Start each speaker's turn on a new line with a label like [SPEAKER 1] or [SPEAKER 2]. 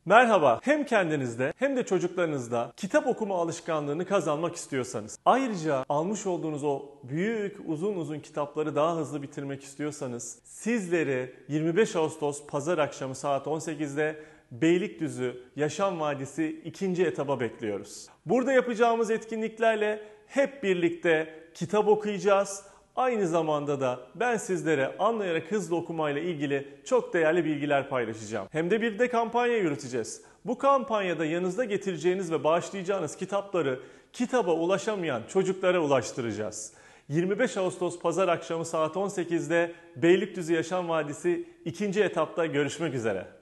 [SPEAKER 1] Merhaba, hem kendinizde hem de çocuklarınızda kitap okuma alışkanlığını kazanmak istiyorsanız, ayrıca almış olduğunuz o büyük uzun kitapları daha hızlı bitirmek istiyorsanız, sizleri 25 Ağustos Pazar akşamı saat 18'de Beylikdüzü Yaşam Vadisi 2. etaba bekliyoruz. Burada yapacağımız etkinliklerle hep birlikte kitap okuyacağız. Aynı zamanda da ben sizlere anlayarak hızlı okumayla ilgili çok değerli bilgiler paylaşacağım. Hem de bir de kampanya yürüteceğiz. Bu kampanyada yanınızda getireceğiniz ve bağışlayacağınız kitapları kitaba ulaşamayan çocuklara ulaştıracağız. 25 Ağustos Pazar akşamı saat 18'de Beylikdüzü Yaşam Vadisi 2. etapta görüşmek üzere.